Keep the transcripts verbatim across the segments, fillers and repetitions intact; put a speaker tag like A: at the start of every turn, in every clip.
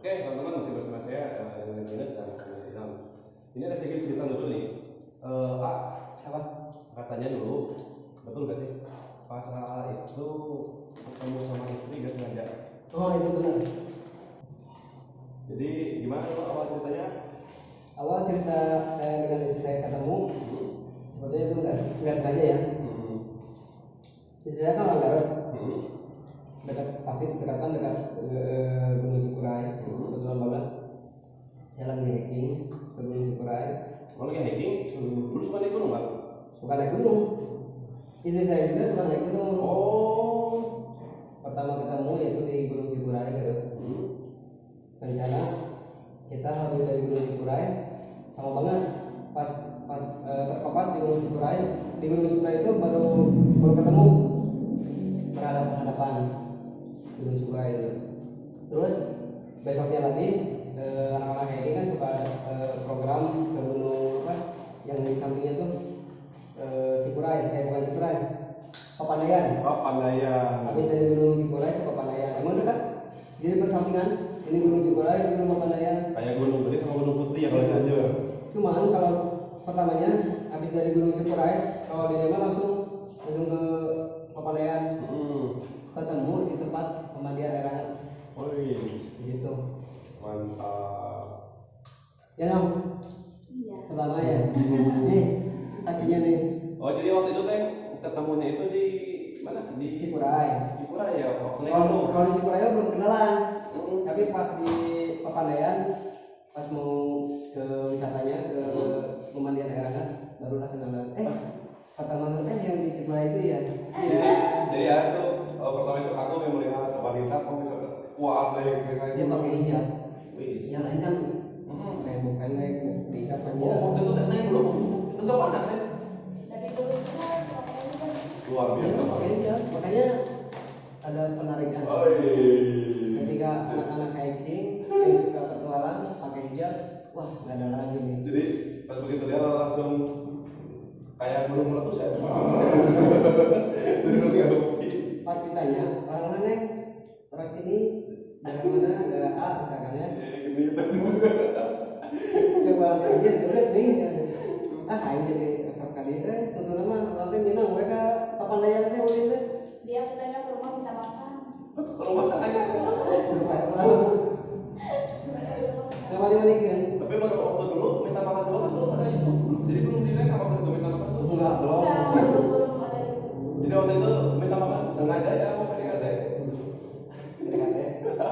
A: Oke teman-teman, masih bersama saya dengan Minus dan Ilham. Ini ada sedikit cerita lucu nih. Uh, Kak,
B: apa?
A: Katanya dulu, betul gak sih? Pas A itu ketemu sama istri gak sengaja.
B: Oh itu benar.
A: Jadi gimana tuh awal ceritanya?
B: Awal cerita saya dengan istri saya ketemu, hmm. sebetulnya itu enggak enggak sengaja ya. Hmm. Istri saya kan orang Garut. Hmm. Dekat pasti dekatan dekat uh, Gunung Cikuray. Hmm. Kebetulan banget. Saya lagi hiking ke Gunung Cikuray.
A: Kalau lagi hiking, hmm. dulu suka naik gunung kan?
B: Suka naik gunung. Istri saya juga suka naik gunung.
A: Oh.
B: Pertama ketemu yaitu di Gunung Cikuray Garut. Hmm. Rencana kita habis dari Gunung Cikuray sama banget pas pas e, terpapas di Gunung Cikuray. Di Gunung Cikuray itu baru baru ketemu berhadapan hadapan Gunung Cikuray itu. Terus besoknya lagi e, anak-anak ini kan suka e, program ke gunung apa yang di sampingnya tuh e, Cikuray, kayak bukan Cikuray, Papandayan.
A: Papandayan.
B: Habis dari Gunung Cikuray ke Papandayan. Emang dekat? Jadi bersampingan, ini Gunung Cikuray, ini Gunung Papandayan.
A: Kayak Gunung Gede sama Gunung Putih ya kalau di Cianjur.
B: Cuman kalau pertamanya habis dari Gunung Cikuray, kalau di Lembang langsung langsung ke Papandayan. Hmm. Ketemu di tempat pemandian air hangat.
A: Wih,
B: gitu.
A: Mantap.
B: Ya dong. Iya. Pertama ya. Nih, saksinya nih.
A: Oh jadi waktu itu teh ketemunya itu di mana? Di
B: Cikuray.
A: Cikuray ya.
B: Kalau kalau di Cikuray belum kenalan. Hmm. Tapi pas di Papandayan, pas mau ke wisatanya ke hmm. pemandian air hangat, barulah kenalan. Eh, pertama eh yang di Cikuray itu ya.
A: Iya. Jadi ya itu uh, pertama itu aku yang melihat wanita kok bisa kuat deh kayak
B: dia pakai hijab.
A: Wih.
B: Yang lain kan hmm. kayak bukan kayak di kapannya.
A: Oh, waktu itu teh belum. Itu enggak panas teh.
C: Dari dulu kan
A: luar biasa
B: pakai hijab. Makanya ada penarikan.
A: Oh, iya.
B: Ketika anak-anak hiking yang suka petualang pakai hijab, wah nggak ada lagi nih.
A: Jadi pas begitu dia langsung kayak belum meletus ya. Duduk ya
B: pas ditanya orang mana nih orang sini dari mana ada A misalkan ya. Coba aja dulu nih. Ah aing jadi resep kali teh tentu nama lantai minang mereka Papandayan teh boleh teh.
C: Dia katanya ke rumah minta makan.
A: Ke rumah sakitnya.
B: Supaya selalu. Nama dia kan.
A: Tapi baru waktu dulu minta makan dulu kan belum ada itu. Jadi belum direka waktu itu minta makan dulu.
B: Enggak belum.
C: Belum ada itu.
A: Jadi waktu itu minta makan sengaja ya mau P D K T.
B: P D K T.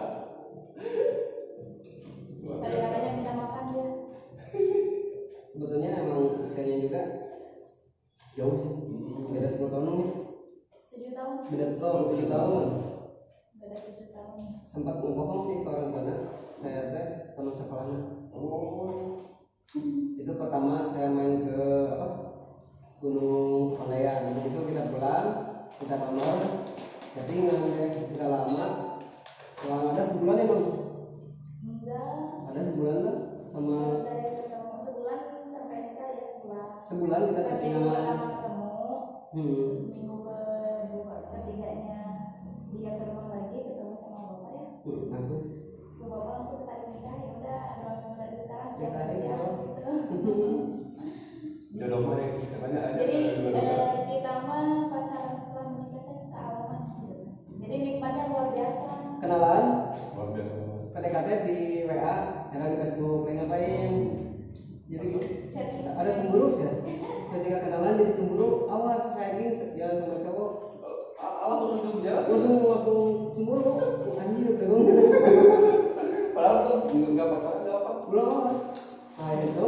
C: Tadi katanya minta makan dia.
B: Sebetulnya emang usianya juga jauh sih. Beda sepuluh tahun nih.
C: tujuh tahun.
B: Beda tahun, tujuh tahun.
C: Beda tujuh tahun.
B: Sempat ngomong sih ke orang tua saya teh teman sekolahnya.
A: Oh.
B: Itu pertama saya main ke apa? Gunung Papandayan. Itu kita pulang, kita kamar, chattingan deh, kita lama. Selama ada sebulan emang?
C: Enggak.
B: Ada sebulan lah sama.
C: Dari ketemu sebulan sampai nikah ya sebulan.
B: Sebulan kita chattingan.
C: Pertama ketemu.
B: Hmm.
C: Seminggu kedua ketiganya dia ke rumah lagi ketemu sama bapak ya.
B: Hmm. Langsung.
C: Bapak langsung kita nikah ya udah doakan dari sekarang siap
B: Nikah
C: siap
B: itu.
C: gitu.
A: Jodoh mah katanya ada.
C: Jadi eh, kita mah pacaran setelah menikah teh ke alamat gitu. Jadi nikmatnya luar biasa.
B: Kenalan?
A: Luar biasa.
B: P D K T di W A, jangan di Facebook, lagi ngapain? Jadi
C: Chatting.
B: ada cemburu sih. Ketika kenalan jadi cemburu, awas saya ini jalan sama cowok.
A: Awas untuk itu bicara.
B: Langsung langsung cemburu, anjir dong.
A: Padahal tuh enggak pacaran enggak apa.
B: Belum apa. Nah itu,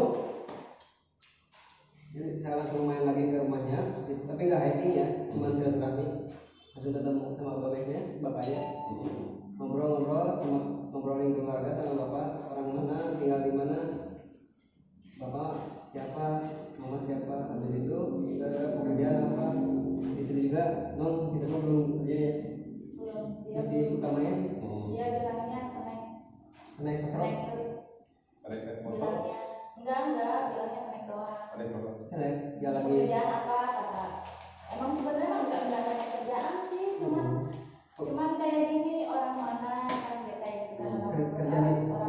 B: jadi saya langsung main lagi ke rumahnya, tapi nggak hiking ya, cuma silaturahmi. Langsung ketemu sama bapaknya, bapaknya. Ngobrol-ngobrol sama ngobrolin keluarga sama bapak, orang mana, tinggal di mana. Bapak siapa, mama siapa, habis itu kita pekerjaan apa, istri juga, non kita mah belum kerja ya,
C: Belum dia
B: masih suka main,
C: dia bilangnya connect
B: naik sosro,
C: connect
A: Ada motor.
C: bilangnya enggak enggak bilangnya connect doang.
A: Ada motor.
B: naik jalan di,
C: Pekerjaan apa kata emang sebenarnya emang enggak enggak banyak kerjaan sih cuman cuman kayak gini orang mana kan kayak gitu kan
B: kerja di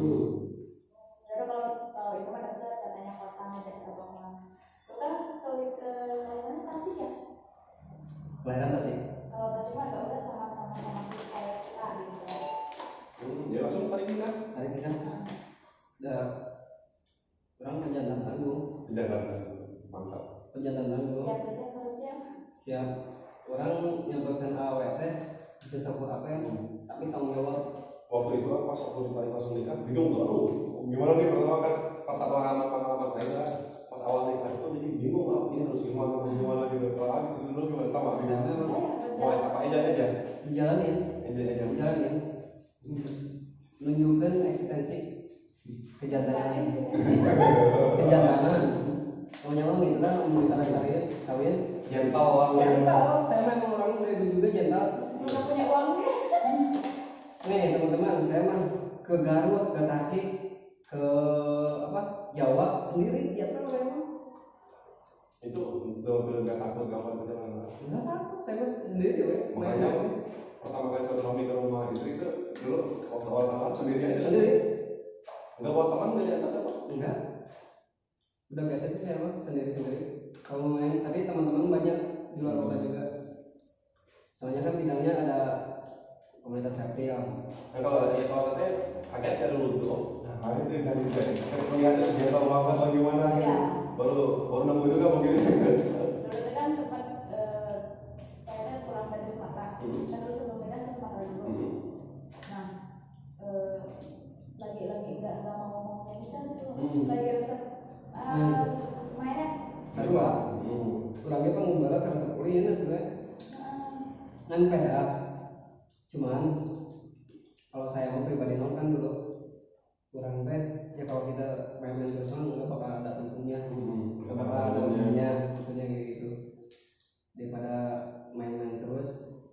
B: Hmm.
C: Jadi kalau kalau itu mah dekat katanya kota ngajak ke Bangka. Lu kan kalau ke kelahirannya Tasik ya?
B: Kelahiran sih.
C: Kalau Tasik mah agak udah sama-sama sama kayak kita gitu.
A: Hmm, ya langsung tarik kita.
B: Hari kita udah orang penjantan tanggung,
A: Jangan mantap.
B: penjantan tanggung.
C: Siap biasanya harus siap.
B: Siap. Orang nyebutkan A W T itu sebut apa ya? Tapi tanggung jawab.
A: Waktu itu pas waktu ditarik langsung nikah bingung tuh, aduh gimana nih pertama kan pertama pengalaman pengalaman saya kan pas awal nikah itu jadi bingung ah ini harus gimana harus gimana gitu. Kalau aku dulu gimana sama
B: Saya
A: bingung.
B: memang
A: Mau apa aja aja
B: dijalanin,
A: aja aja.
B: dijalanin. Menunjukkan eksistensi kejantanan, kejantanan. Namanya orang gitu kan, mau ditarik tarik kawin.
A: Gentle lah.
B: Gentle, saya memang orang dari dulu juga gentle.
C: Nggak punya uang sih.
B: Nih teman-teman, saya mah ke Garut, ke Tasik, ke apa Jawa sendiri gentle memang.
A: Itu udah udah nggak takut kapan perjalanan.
B: Enggak takut, saya mah sendiri we.
A: Makanya pertama kali saya Romi ke rumah istri itu dulu waktu awal awal sendiri aja.
B: Sendiri?
A: Nggak bawa teman nggak diantar apa?
B: Enggak. Udah biasa sih saya mah sendiri-sendiri. Kalau main, tapi teman-teman banyak di luar kota juga. Soalnya kan bidangnya ada komunitas safety ya.
A: Nah kalau ya kalau katanya agak ya dulu dulu. Nah itu yang tadi tadi. Saya melihat biasa banget bagaimana gitu.
C: Iya.
A: Baru baru nemu juga mungkin.
C: Dulu itu kan sempat eh, saya kan pulang dari Sumatera.
A: Hmm.
C: Kan dulu sebelum nikah ke Sumatera dulu.
A: Hmm.
C: Nah, eh, lagi-lagi nggak nggak mau mau nyanyi kan itu
A: Hmm.
C: lagi resep
B: Hmm.
C: uh, mainnya.
B: Kedua,
A: Hmm.
B: kurangnya pengubaran terasa kuliah tuh kan. Kan beda. Cuman kalau saya mau pribadi nol kan dulu kurang teh ya kalau kita main-main terus kan nggak bakal ada tentunya.
A: Hmm.
B: Nggak bakal ada tentunya, tentunya kayak gitu. Daripada main-main terus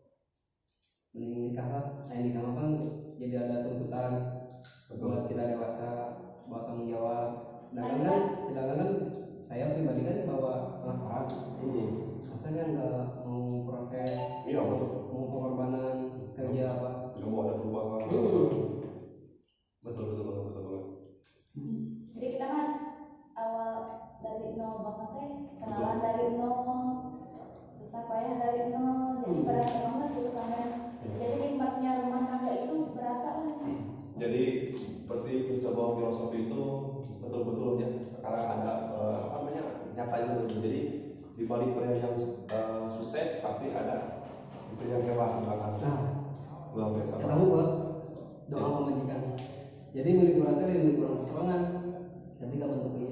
B: mending nikah lah. Saya nikah mah kan jadi ada tuntutan buat kita dewasa, buat tanggung jawab. Sedangkan kan, sedangkan kan saya pribadi kan bawa anak orang.
A: Hmm.
B: Masa kan nggak mau proses,
A: Iya.
B: mau, mau pengorbanan kerja apa?
A: Nggak mau ada perubahan.
B: Hmm.
A: Betul betul betul betul betul.
C: Jadi kita mah awal dari nol banget teh, kenalan dari nol, terus apa ya dari nol, jadi berasa banget gitu sampai. Jadi nikmatnya rumah tangga itu berasa lah.
A: Jadi seperti sebuah filosofi itu betul-betul ya sekarang ada eh, apa namanya nyatanya betul. Jadi di balik pria yang eh, sukses pasti ada istri yang hebat di belakang.
B: Nah,
A: Luar biasa.
B: kita tahu buat doa pemajikan. Jadi milik kurang teh milik kurang serangan, tapi kalau bentuknya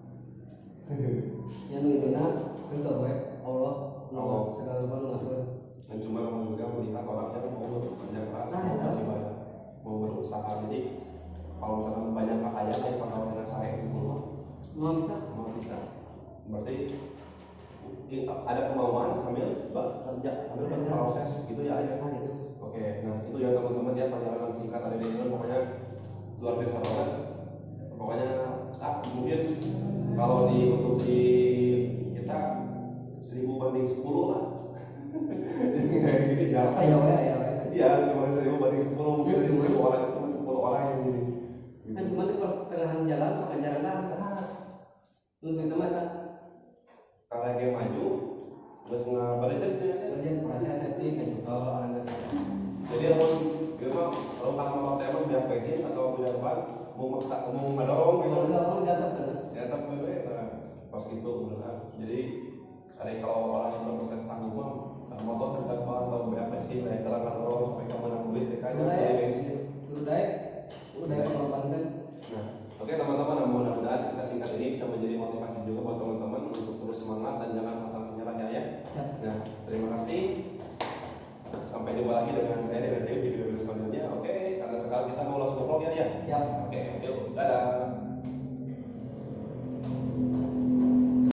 B: yang itu nak itu we Allah
A: Allah.
B: segala hal ngatur.
A: Dan cuma kamu juga melihat orangnya mau bekerja keras,
B: Nah,
A: mau
B: ya.
A: beribadah, mau berusaha. Jadi kalau misalkan banyak kekayaan yang pernah dengan saya itu
B: Semua bisa.
A: mau bisa. Berarti i- ada kemauan sambil bekerja, sambil berproses gitu ya ya.
B: Nah, gitu.
A: Oke, nah itu ya teman-teman ya perjalanan singkat dari Daniel pokoknya luar biasa banget. Pokoknya ah mungkin kalau di untuk di kita seribu banding sepuluh lah. Kayak gini ya.
B: Ayo we, ayo we.
A: Iya, cuma seribu banding sepuluh mungkin
B: Ya,
A: dari
B: cuma.
A: seribu orang itu cuma sepuluh orang yang gini.
B: Kan cuma di pertengahan jalan sama jalan kan. Terus kita mah kan
A: Karena dia maju, terus ngabarin dia.
B: kerja proses safety kan juga orang nggak salah.
A: Jadi kalau gitu kalau karena mau tema punya passion atau punya apa mau maksa mau ngedorong gitu.
B: Kalau nggak orang jatuh kan.
A: Ya tapi bener ya nah, pas itu beneran. Jadi dari kalau orang yang berproses tanggung mah nah, motor ke depan atau punya passion naik terang ngedorong sampai ke mana duit ya kan
B: Udah ya.
A: dari bensin.
B: Udah udah korbankan.
A: Nah, oke teman-teman, nah, mudah-mudahan kita singkat ini bisa menjadi motivasi juga buat teman-teman untuk terus semangat dan jangan pantang menyerah ya ya. Nah, terima kasih. Sampai jumpa lagi dengan saya dengan Dewi di video selanjutnya. Oke, karena sekarang kita mau langsung vlog ya ya.
B: Siap.
A: Oke.